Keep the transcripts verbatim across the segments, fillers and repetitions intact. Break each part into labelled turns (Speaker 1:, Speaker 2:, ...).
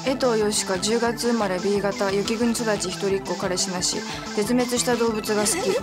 Speaker 1: 江藤よしかじゅうがつ生まれ ビー 型雪国育ち一人っ子彼氏なし絶滅した動物が好き。いちが好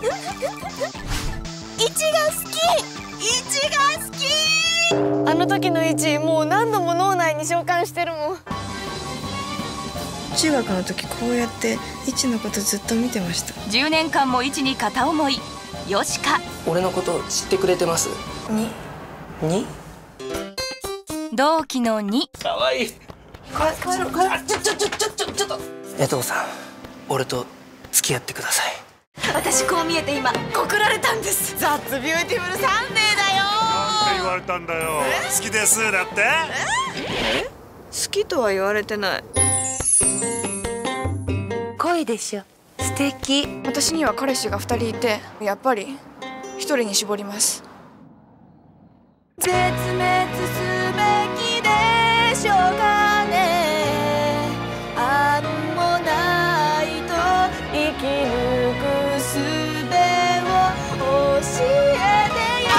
Speaker 1: きいちが好き。あの時のいちもう何度も脳内に召喚してるもん。中学の時こうやっていちのことずっと見てました。
Speaker 2: じゅうねんかんもいちに片思いよしか。
Speaker 3: 俺のこと知ってくれてます？
Speaker 1: に
Speaker 3: に
Speaker 2: 同期のに。
Speaker 3: かわいい。
Speaker 1: か帰ろう帰ろう。ちょちょちょちょちょちょっと
Speaker 3: 江藤さん、俺と付き合ってください。
Speaker 1: 私こう見えて今告られたんです。ザッツビューティフルサンデーだよ。
Speaker 4: なんて言われたんだよ。好きですだって。
Speaker 1: え好きとは言われてない。
Speaker 2: 恋でしょ、素敵。
Speaker 1: 私には彼氏がふたりいてやっぱりひとりに絞ります。絶滅すべきでしょうかね。あんもないと生き抜く術を教えてよ。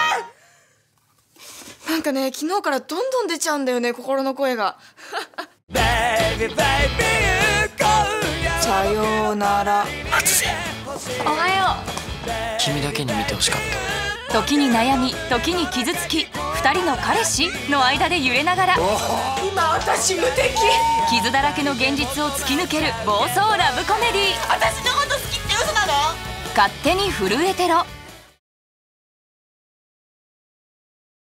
Speaker 1: なんかね、昨日からどんどん出ちゃうんだよね、心の声が。さようなら。
Speaker 3: 初瀬、
Speaker 2: おはよ
Speaker 3: 君だけに見てほしかっ
Speaker 2: う。時に悩み時に傷つきふたりの彼氏の間で揺れながら
Speaker 1: 今私無敵。
Speaker 2: 傷だらけの現実を突き抜ける暴走ラブコメディー。
Speaker 1: 私のこと好きって嘘なの？
Speaker 2: 勝手に震えてろ。